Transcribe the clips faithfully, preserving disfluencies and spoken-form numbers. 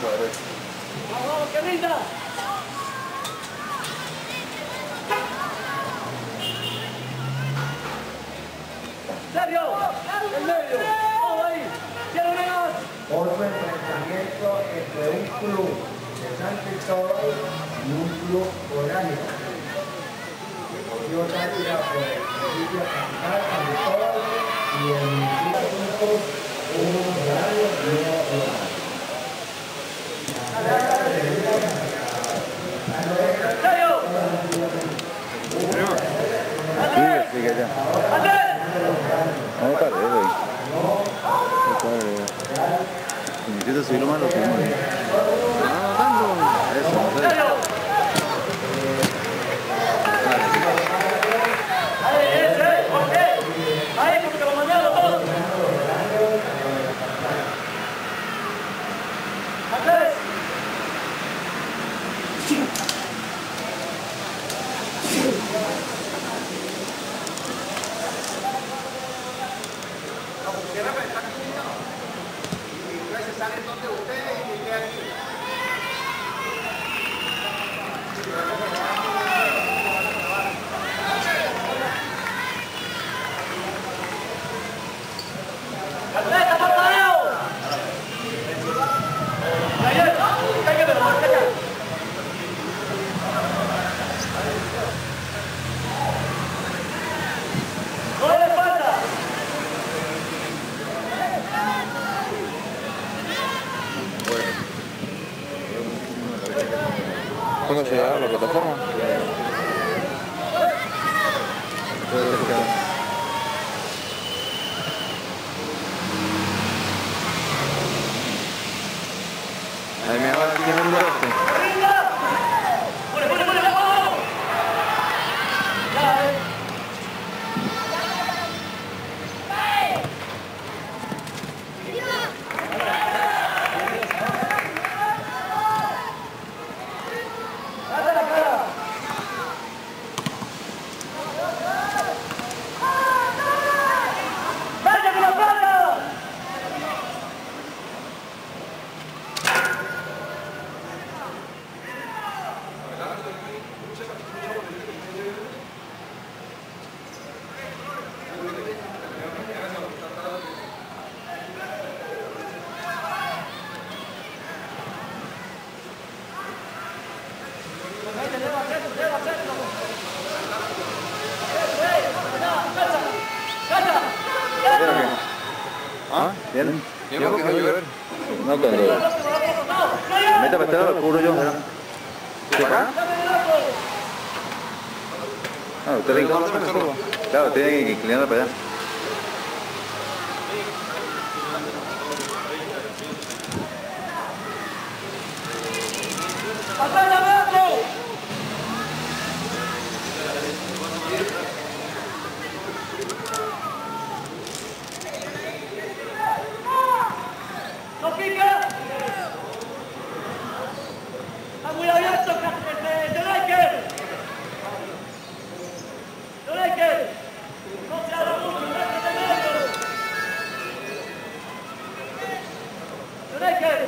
Vamos, que rinda. Sergio, en medio, todo ahí. Quiero menos. Otro enfrentamiento entre un club de San Cristóbal y un club orgánico. Deportivo Táchira por el municipio capital San Cristóbal y el municipio uno horario y uno horario. No, para eso, güey. Necesito subirlo más lo que no, no tanto. Eso, no sé. Ahí, ese, ¿por qué? Ahí, porque lo mandaron todos. Andrés. Salen donde ustedes y que aquí. ¡Atleta, pataleo! ¡Ayer! ¡Cállate, no! ¡Cállate! ¡No le falta! ¿Cómo se llama la plataforma? Ahí me va a decir el lugar. ¡Pone, pone, pone! ¡Vamos! ¡Ya, eh! ¿Ah? ¿Vienen? ¿Tiempo que va a llover? No, cuando... Meta para este lado, lo cubro yo. ¿Sí, para acá? Ah, usted le encanta. Claro, tiene que inclinarla para allá. ¡No pica! ¡Está muy abierto, Jonaiker! ¡Jonaiker! ¡No se haga mucho! ¡Déjate de medio! ¡Jonaiker!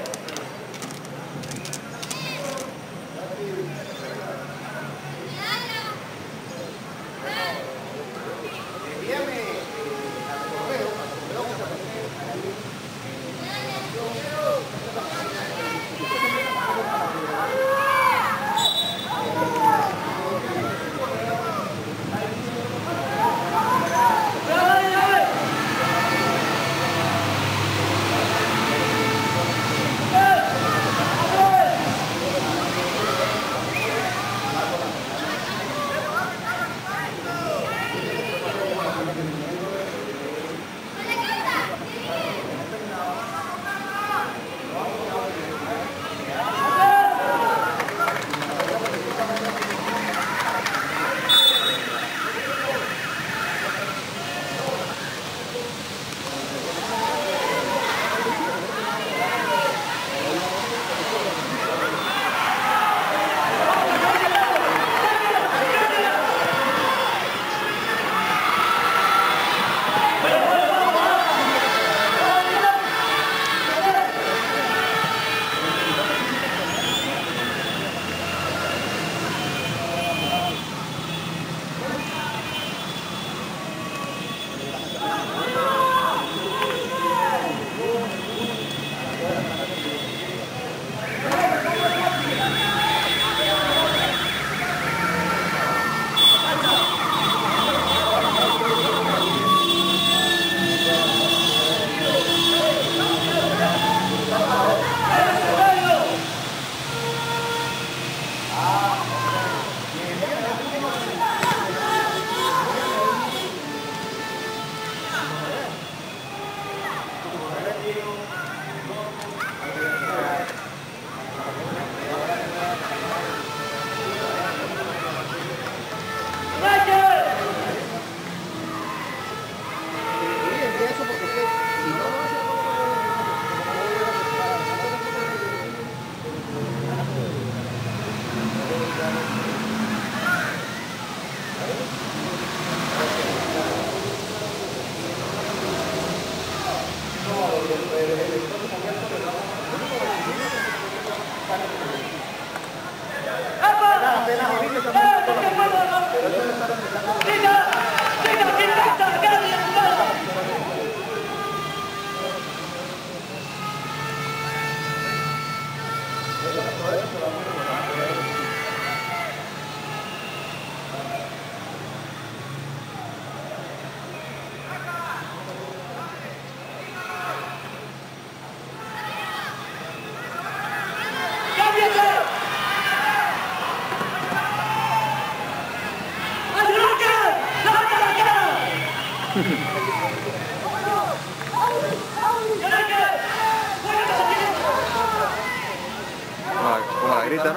Como la grita, ¿no?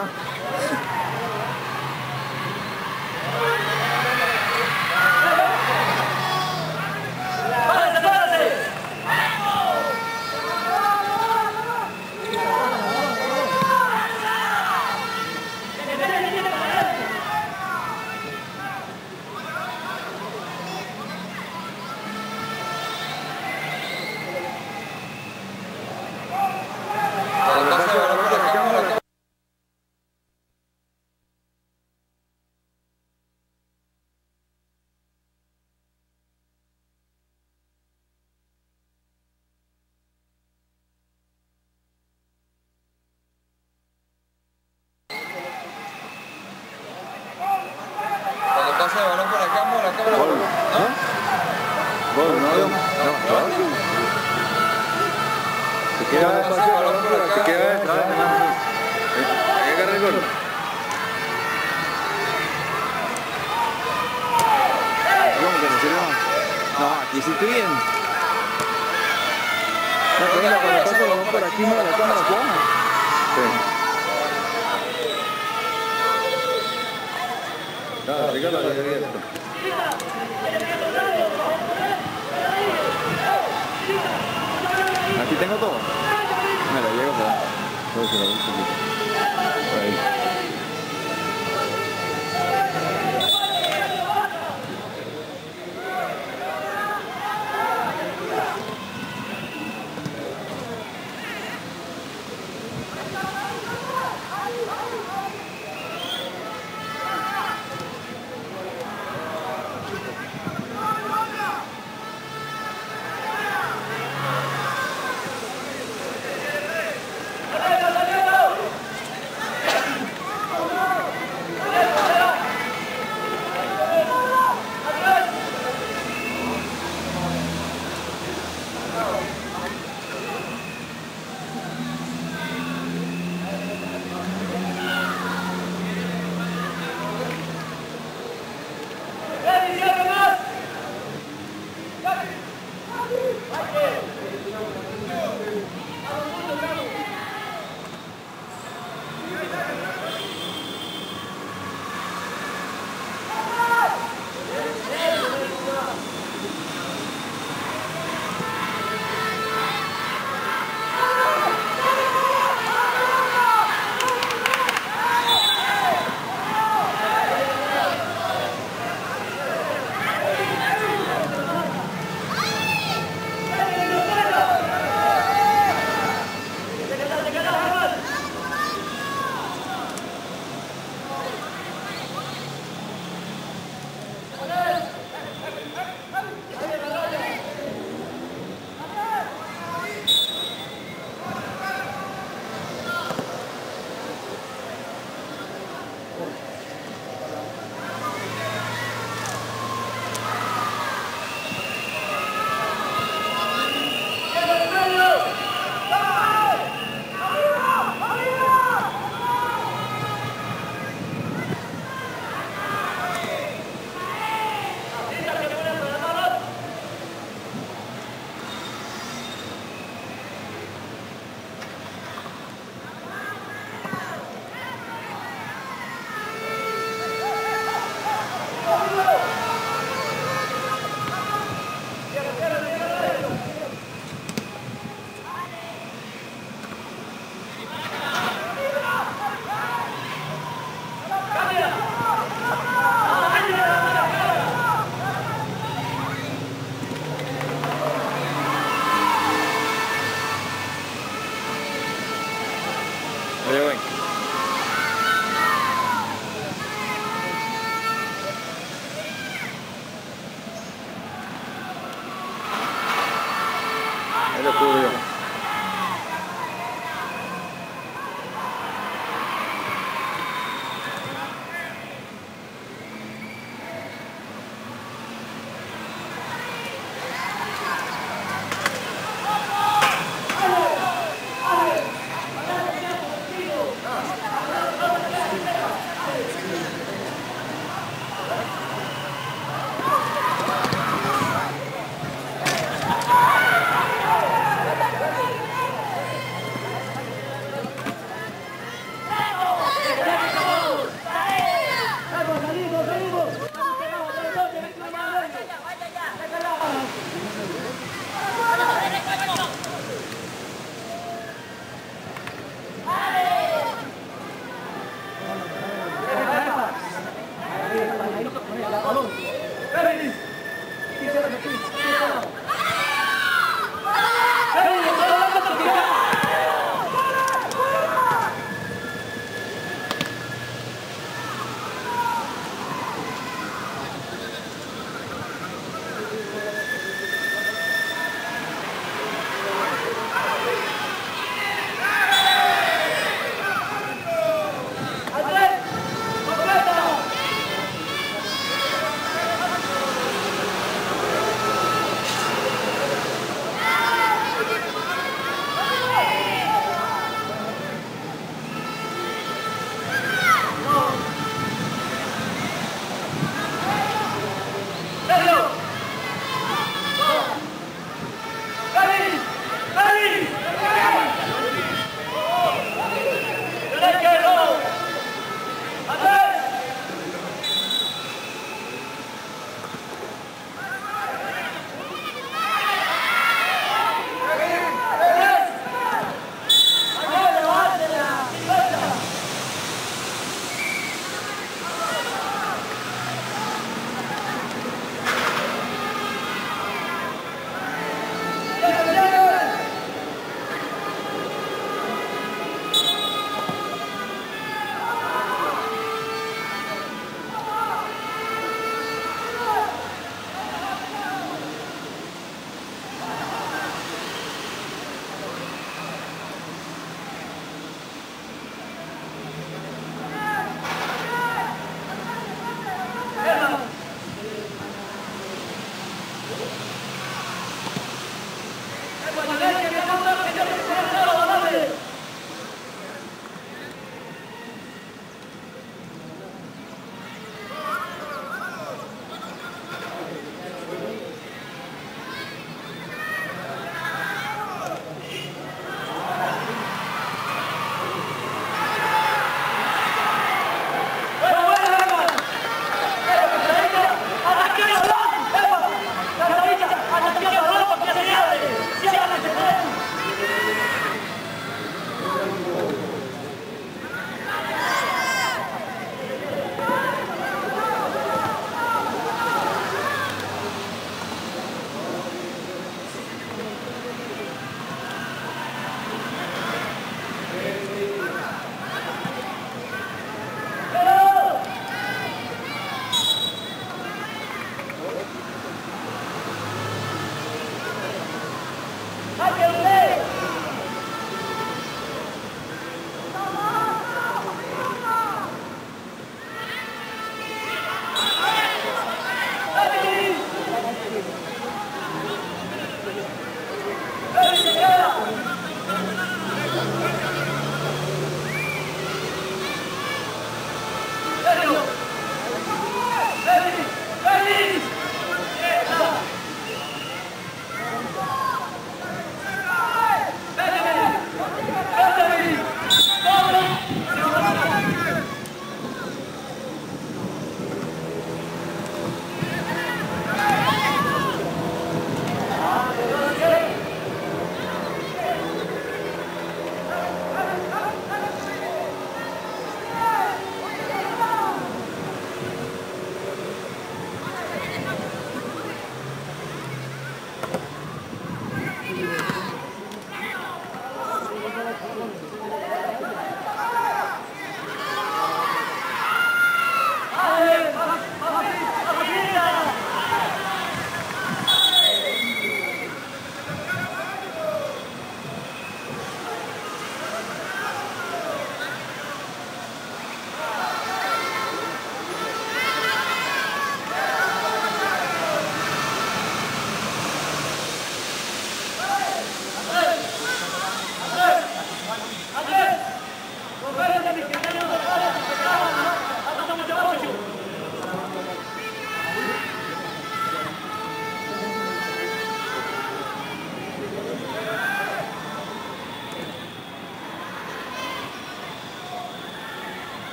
Pase el balón por acá, por acá, por acá. Gol. ¿Ah? Gol, no, no. Se queda Pase el balón por acá. Se queda detrás. Hay que agarrar el gol. ¿Cómo que no sirve más? No, aquí sí estoy bien. No, pero cuando pasa el balón por aquí, no, la cámara plana. Sí. Claro, Ricardo, lo que esto. Aquí tengo todo. Mira, llego por ahí. Todo se lo doy un poquito. Por ahí.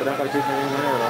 Será partir de una manera.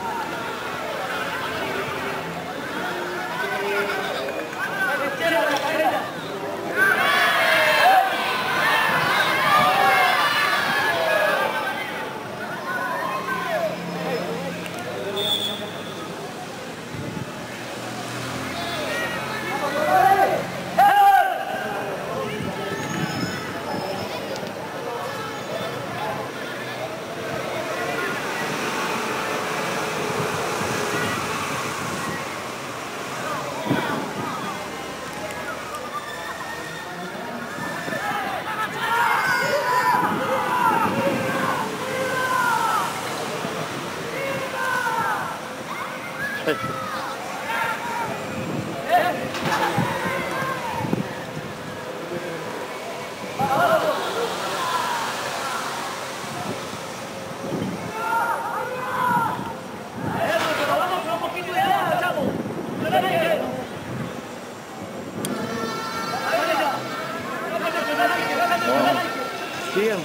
Quiero la Sigan.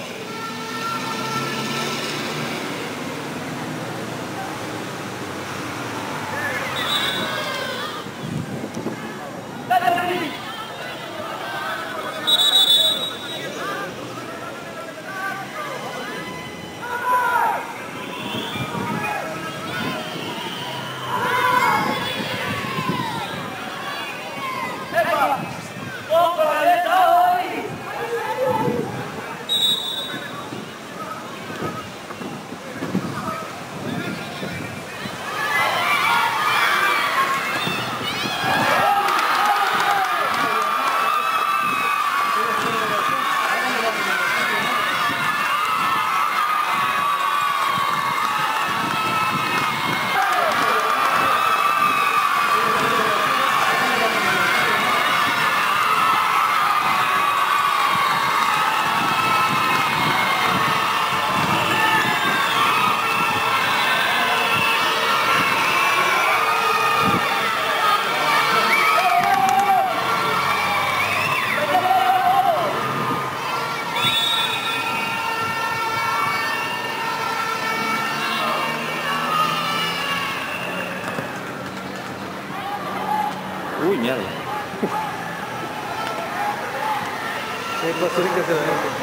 Uy, mierda. ¿Qué va a hacer que se vea?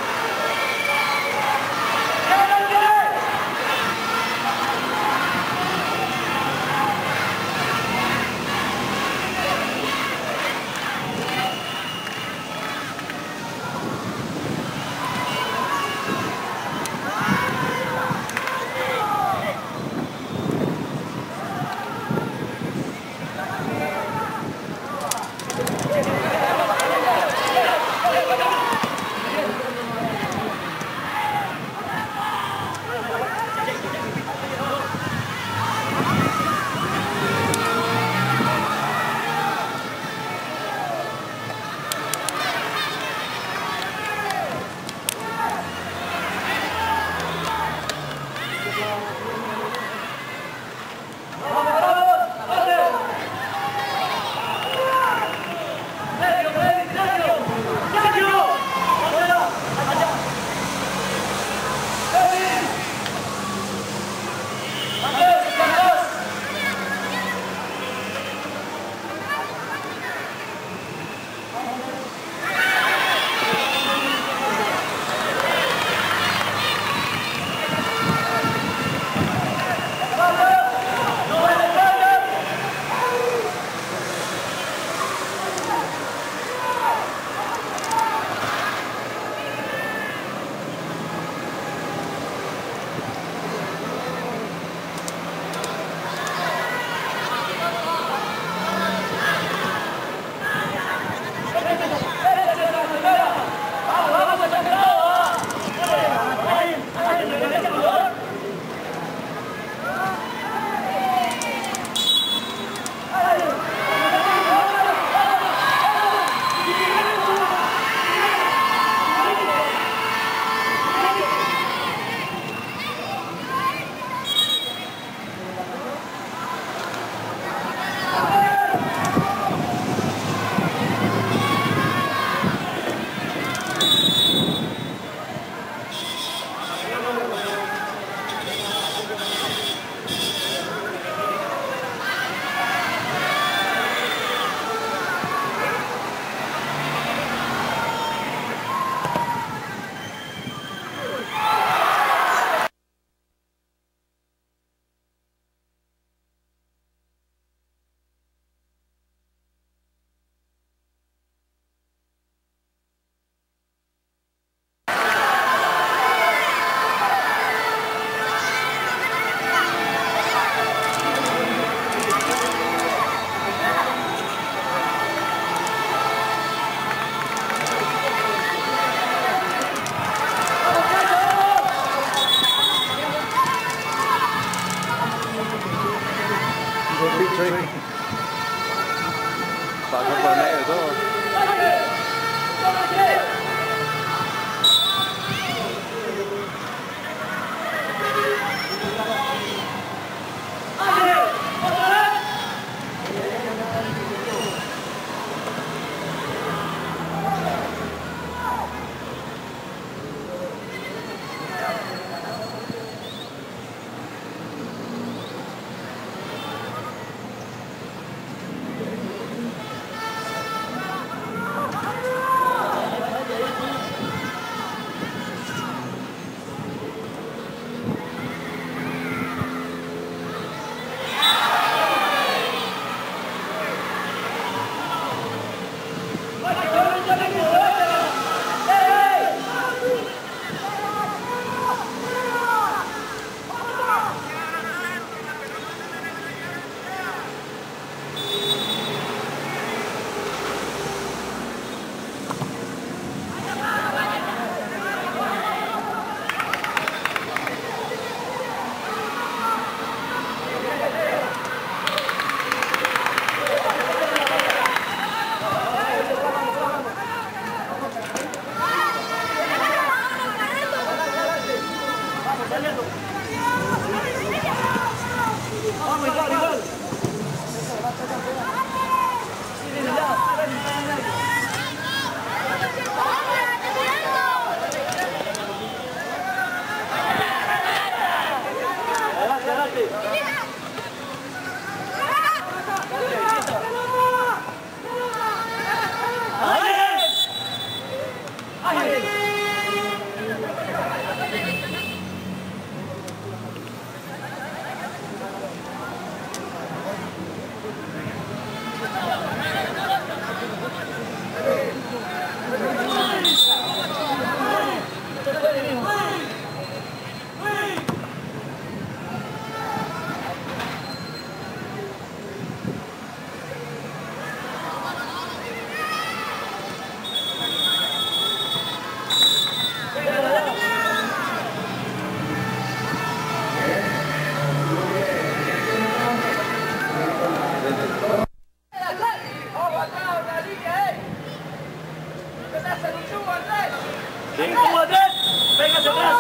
¿Cómo Andrés? Venga hacia atrás.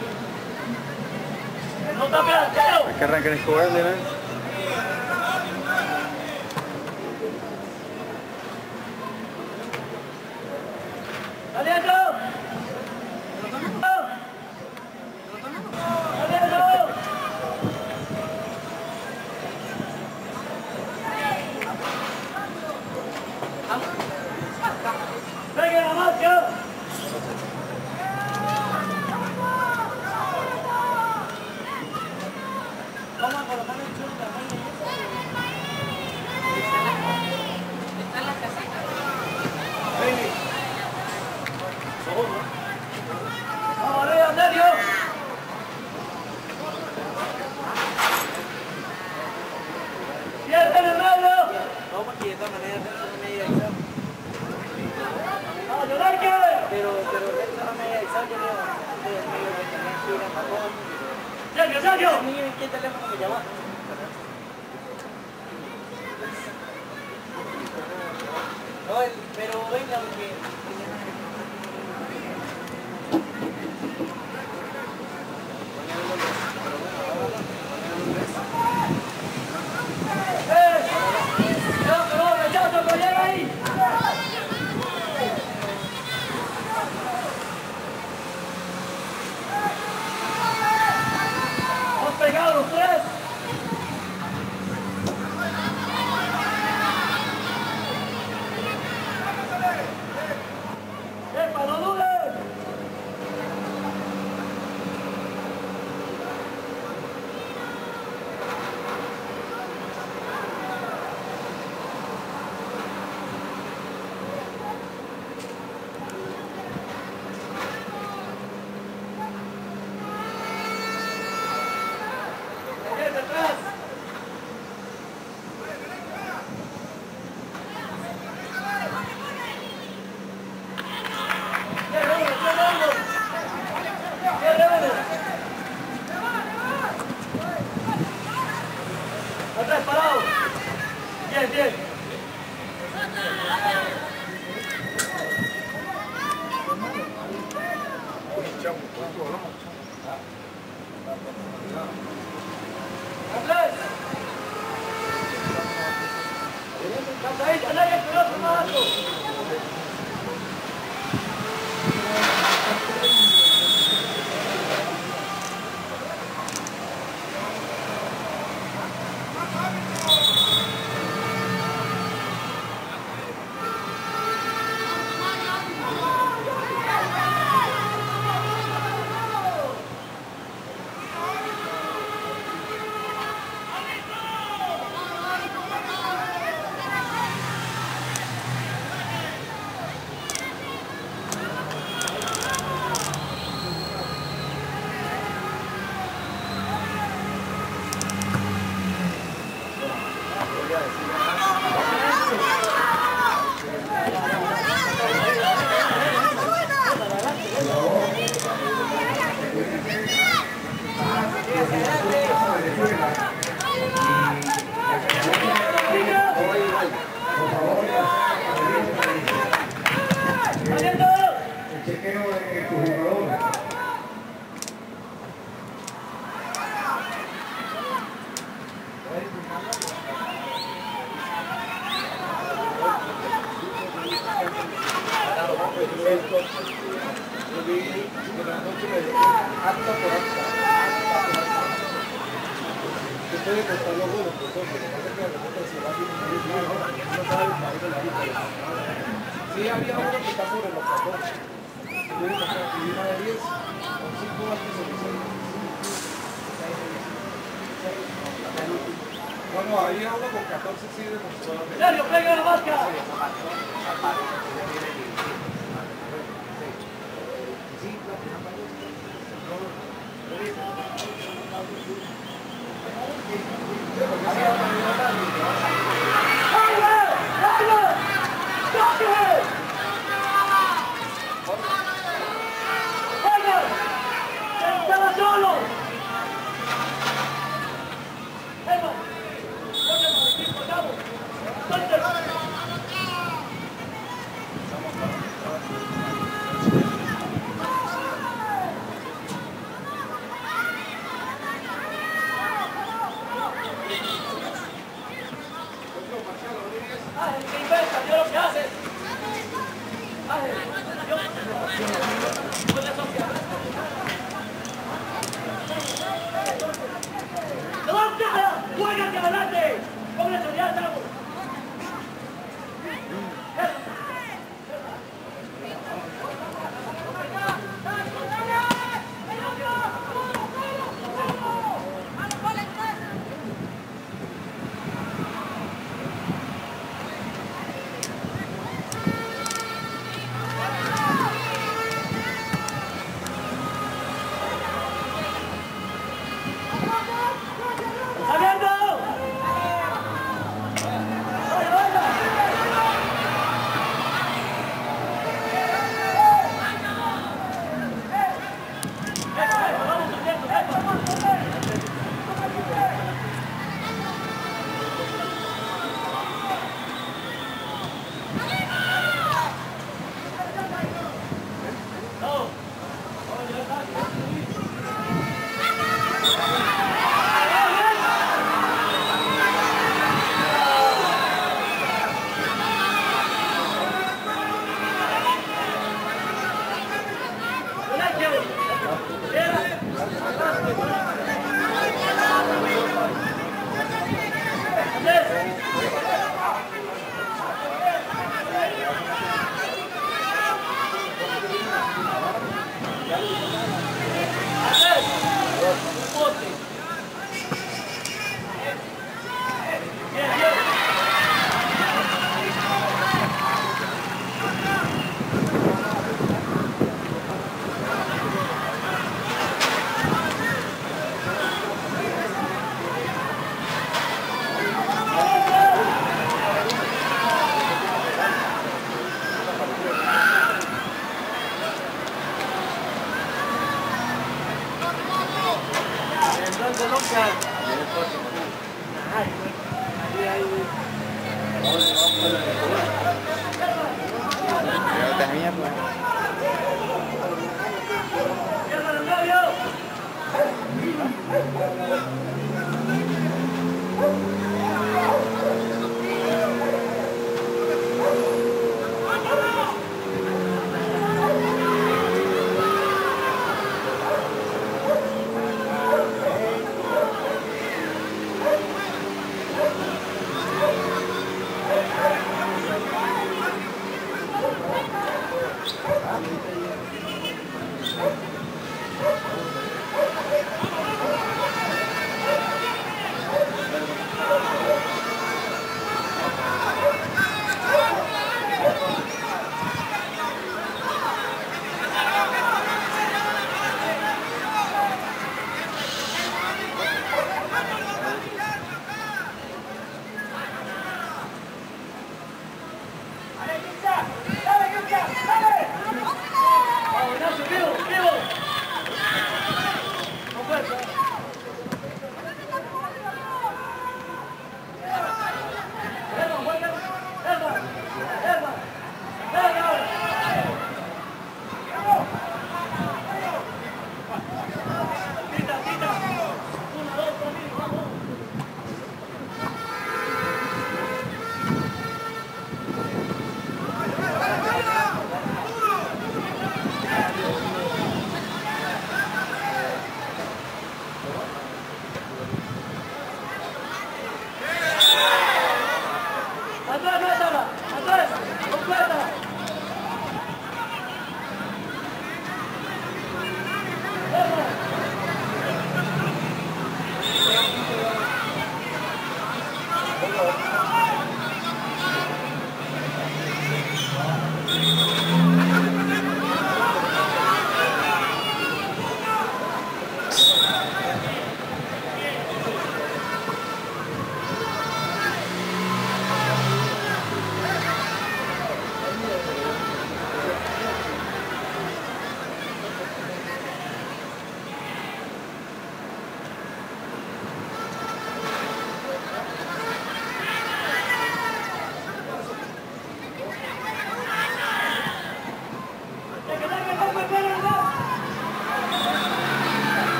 No tape al arquero. Hay que arrancar en jugar, ¿no? ¡Saliendo! ¡Saliendo! ¡Venga la marca! Vamos a colocar el chute también. Está en la casita. ¡Vamos arriba, Sergio! ¡Pierde en el medio! Vamos aquí de todas maneras, no me diga eso. ¡Vamos, Yonarque! Pero, pero esta no me diga eso, yo le digo que también quiera para todos. ¡Sergio, Sergio! A mí, ¿qué teléfono me llama? No, el- pero venga, porque... ¡Eh! ¡No, no, rechazo, pero llega ahí! ¡Hemos pegado los tres! ¡Epa, no dudes! ¡Bien, detrás! Atrás, parado. Bien, bien. Atrás. Cantadita, nadie el peloto más alto. El chequeo de tu jugador. Puede costar los buenos, pues hombre, lo que pasa es que de repente se va a ir no sabe el país de la vida. Sí, había uno que está sobre los catorce. Tiene que estar aquí una de diez, con cinco antes de seis. No, no, había uno con catorce sí demostró. Sergio, pega la máscara. ¡Vamos! Ángel, ¿qué inventa? Mira lo que hace. Ángel, Dios. Ponle social. ¡Levanta! ¡Juega hacia adelante! ¡Ponle social, estamos!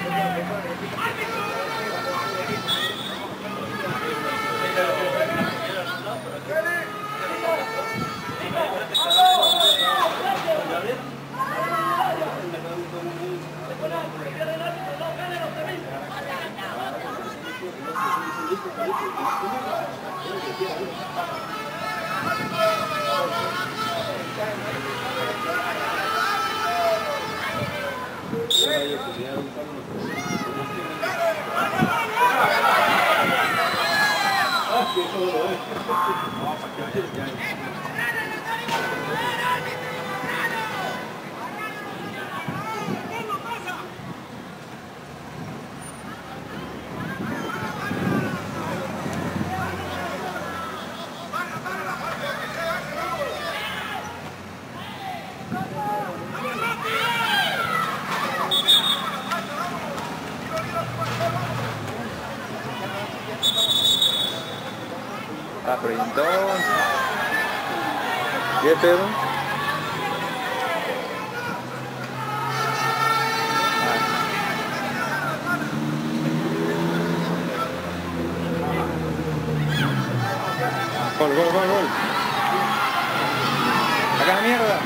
Está frentón. ¿Qué pedo? Gol, gol, gol, gol. Acá la mierda.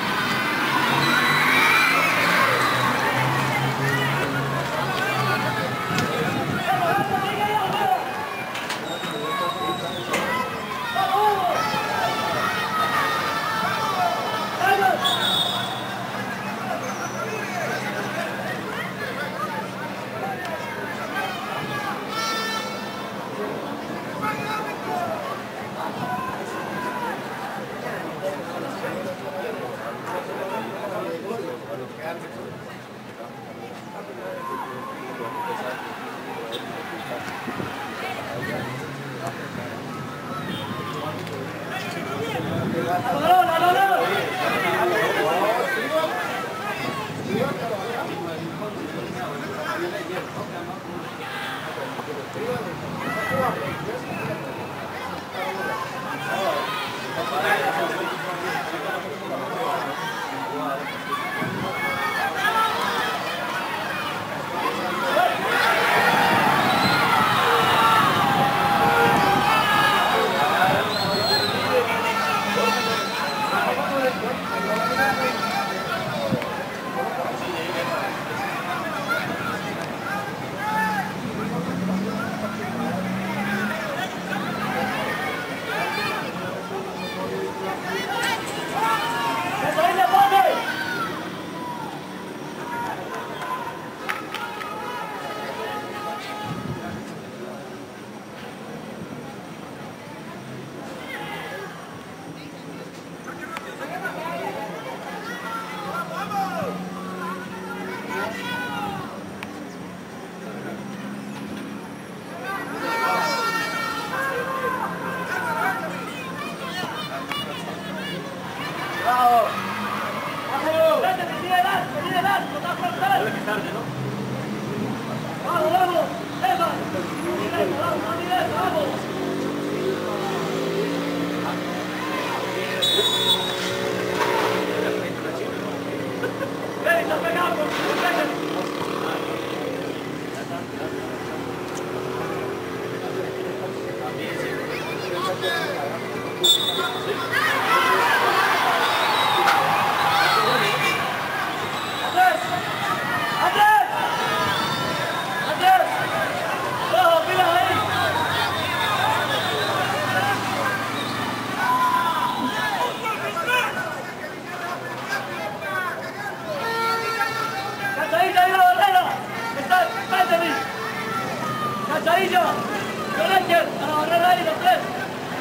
Cachadillo, Jonacher, a la barrera ahí, los tres.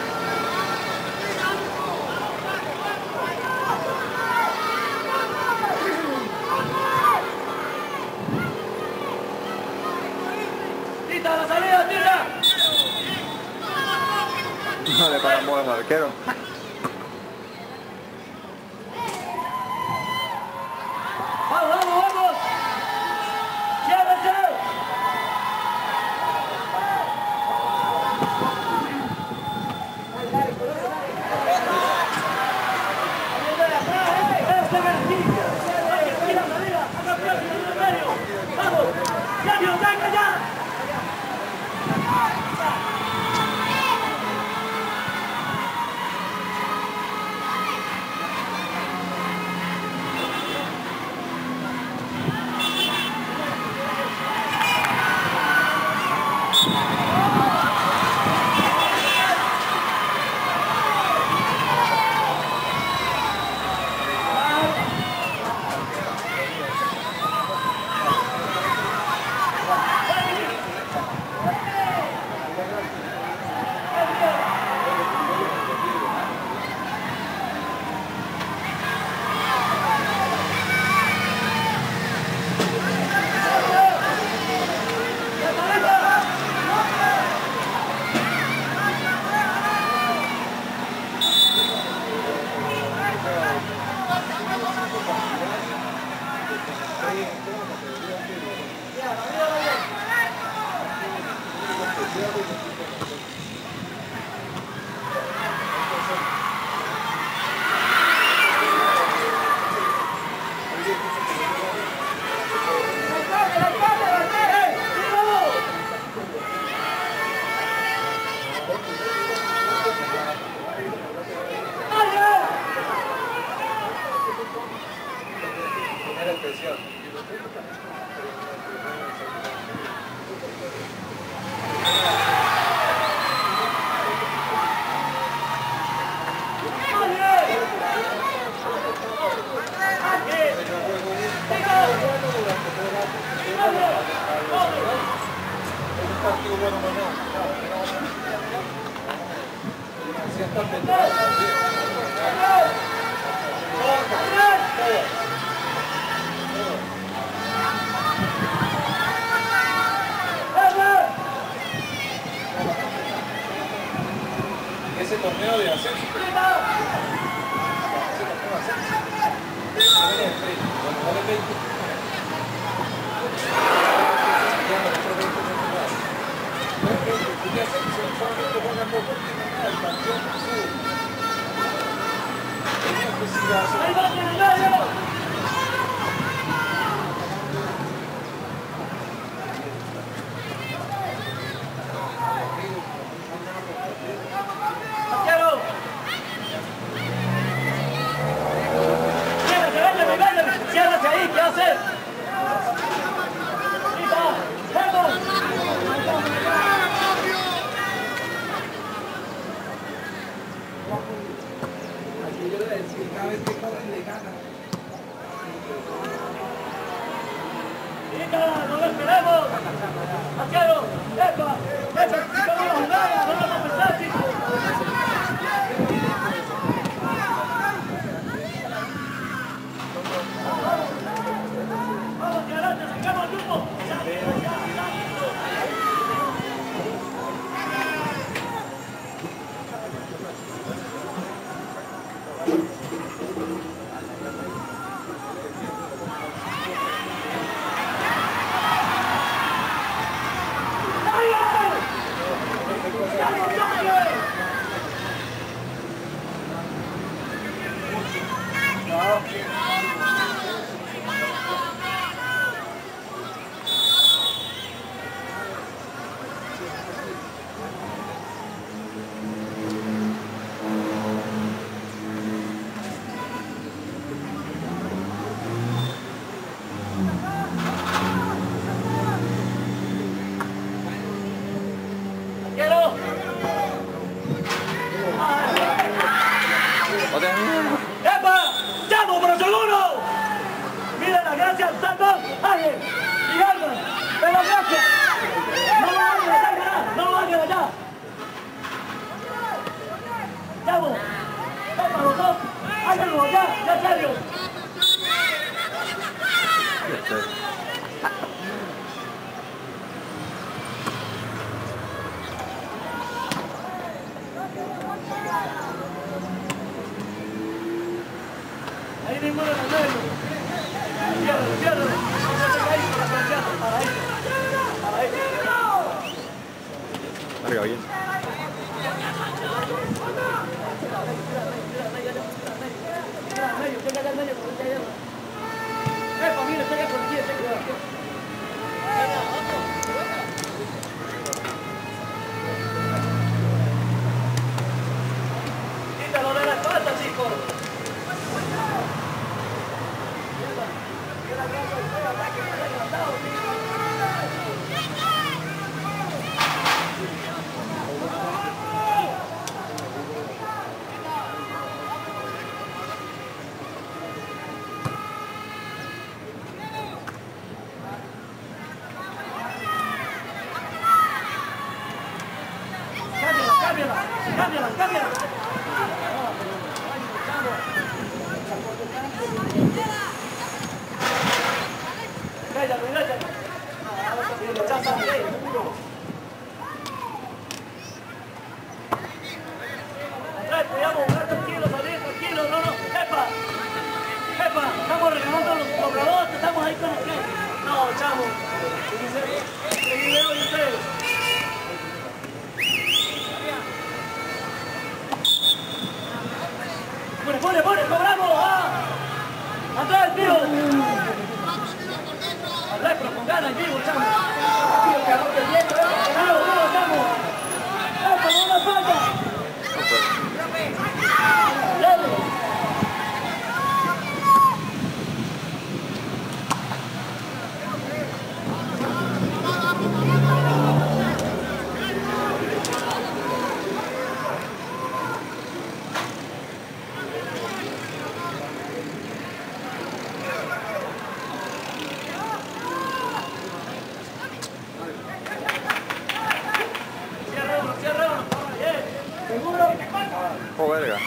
Tita, la salida, Tita. No le paramos al arquero. Vamos, vamos, vamos. Llévense. ¡Vamos! ¡Cambio! Ese torneo de ascenso. Ese torneo de ascenso. Cuando vale veinte. De ascenso solamente juegan por última, el campeón sube. ¡Ahí va, Trinitario! ¡Arquero! ¡Ciérrate, váyame, váyame! ¡Ciérrate ahí! ¿Qué haces? ¡Vamos! Yo le decía, cada vez que corren le ganan. ¡Chica, no lo esperemos! ¡Arquero! ¡Epa! ¡Epa! ¡No vamos a jugar! ¡No vamos a pensar, chicos! ¡Vamos, que adelante! ¡Sacamos al grupo! ¡Epa! ¡Llamo, pero seguro! ¡Mira la gracia, Santos! ¡Ángel! ¡Y Alba! ¡Pero gracias! ¡No lo hagan allá! ¡No lo hagan allá! ¡Llamo! ¡Epa, los dos! ¡Háganlo allá! ¡Ya serio! Ahí mismo en el medio. Cierra, cierra. No te caigas con la confianza. Para ahí. Para ahí. Larga bien. Epa, mira, está allá por aquí, está allá. cámbiala, cámbiala, cámbiala. Cállalo, cállalo. Ya sabes, Andrés, cuidado, tranquilo, salir, tranquilo, no, no, jefa. Jefa, estamos regalando los cobradores, estamos ahí con los que. No, chavo. El video y ustedes. Pone, pone, pone, cobramos, ah. Andrés, tío. Andrés, pero con ganas, vivo, chamo. Tío, que anote bien, bravo, bravo, chamo. ¡Epa, no una falta! ¡Dale! Oh, verga.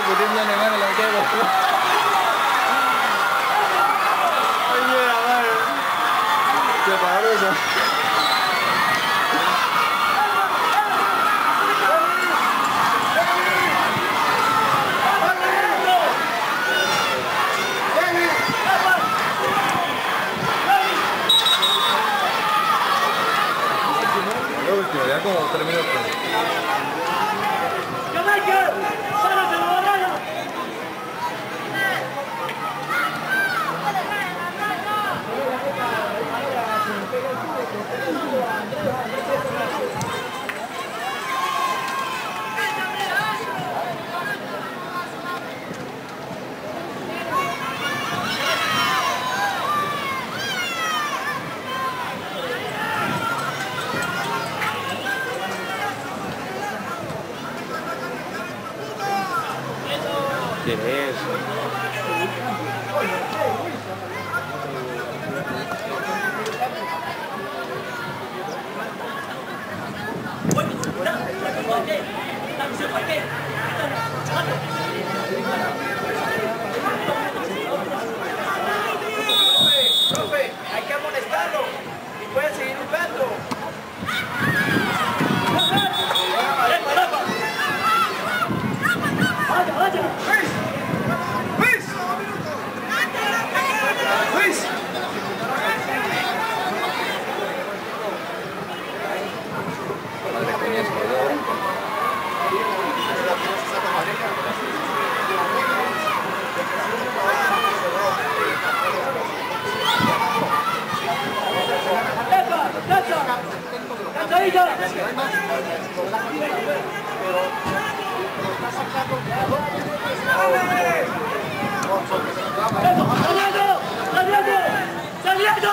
discutiendo alemán en la mitad de los dos. Oye, la madre. Se paró eso. Ya como tres minutos. ¡Jamaica! ¡Párate, no barraya! ¿Qué es eso? Profe, hay que amonestarlo y puede seguir jugando. ¡Vaya, vaya! ¡Luis! ¡Luis! Madre coñazo, ¿no? ¡Cansa! ¡Cansa! ¡Cansadita! ¡Saliendo! ¡Saliendo! ¡Saliendo!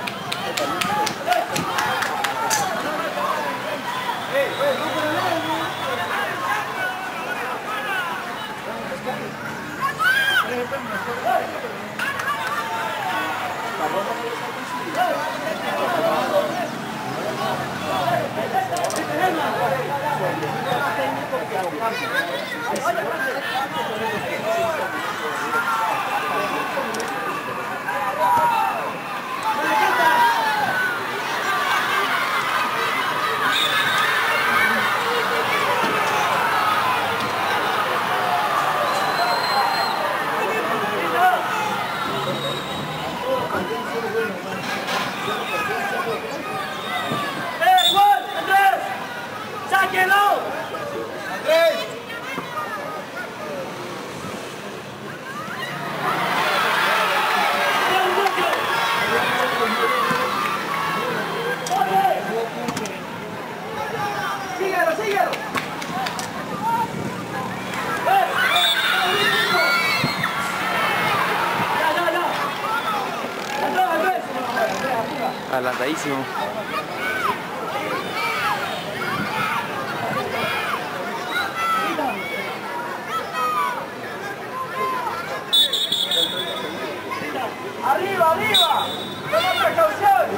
¡Eh, igual! ¡Andrés! ¡Sáquenlo! ¡Andrés! ¡Síguelo, síguelo! ¡Ya, ya, ya! ¡Andrés, Andrés! Adelantadísimo. ¡Arriba, arriba! ¡Toma precaución!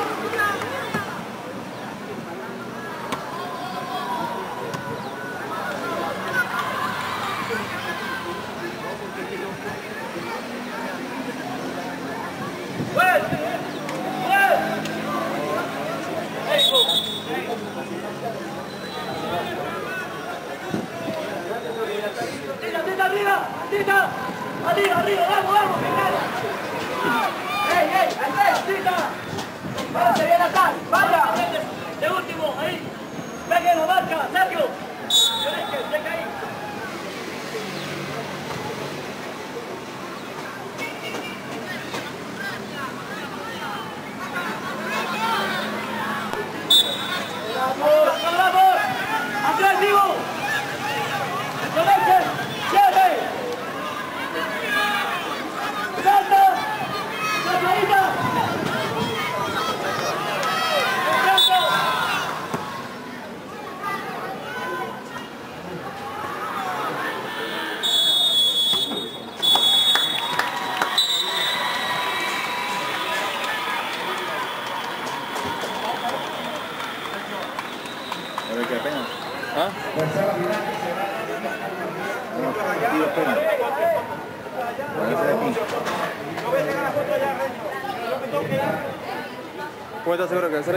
¡Well! ¡Well! ¡Eso! ¡Tita, tita, arriba! ¡Tita! ¡Arriba, arriba! ¡Vamos, vamos! ¡Ey, ey! ¡Andrés, tita! ¡Vaya, se viene acá! ¡Vaya! De último, ahí. Pegue la marca, Sergio. Tienes que, checa ahí. ¡Vamos, vamos! ¡Andrés, vivo! ¡Conecten! ¡Siete! ¡Salta! ¡Saltadita! ¡Salto! A ver qué pena. ¿Ah? Tercera final que será No, tío, espera. Parece de aquí. ¿Cómo estás seguro que va a ser?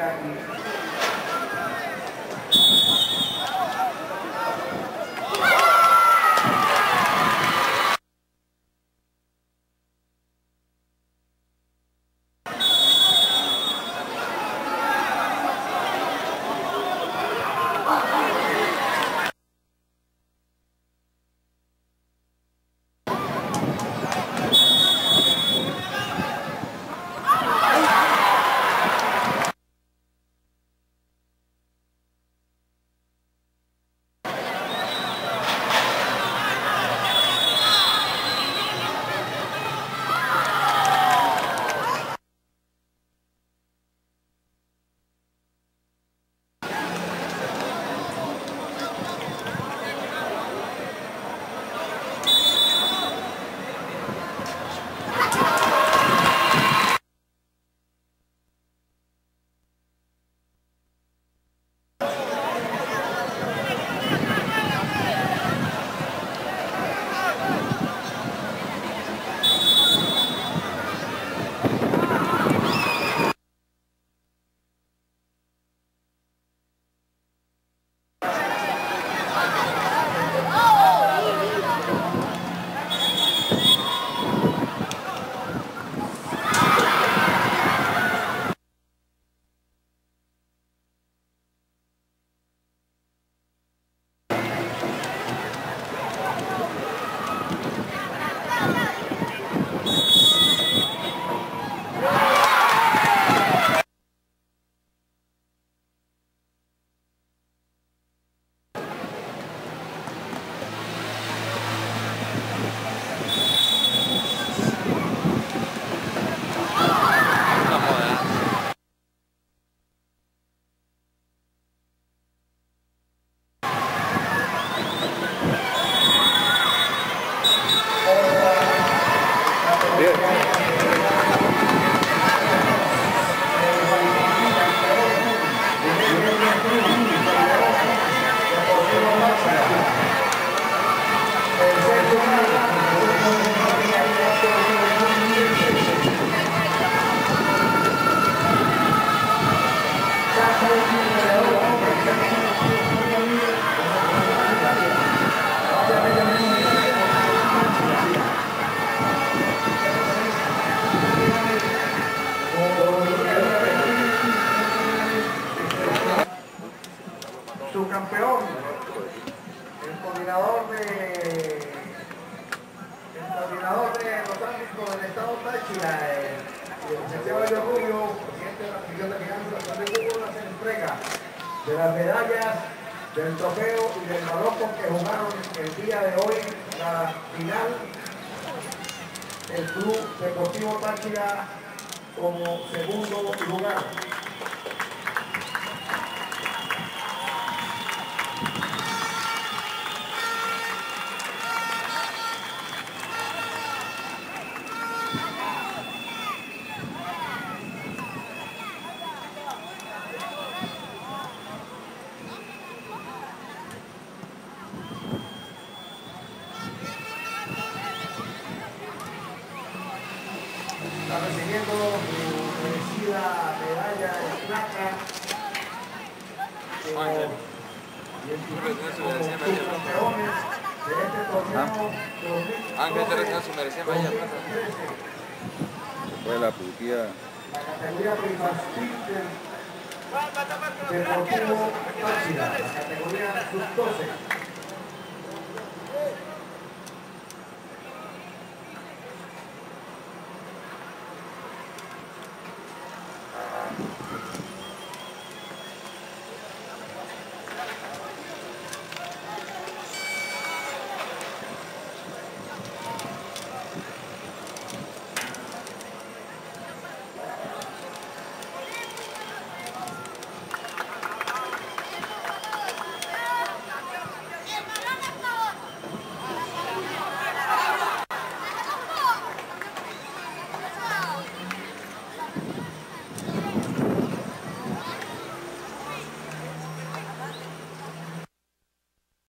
Su campeón, el coordinador de el coordinador de los árbitros del estado Táchira, el, el licenciado Elio Rubio, presidente de la Comisión de Finanzas, también hubo una entrega de las medallas, del trofeo y del balón con que jugaron el día de hoy la final. El Club Deportivo Táchira como segundo lugar. Está recibiendo su merecida medalla de plata como subcampeones de este torneo Ángel te recibió su merecida medalla de plata. Fue la putía. La categoría infantil del Deportivo Táchira, la categoría sub doce.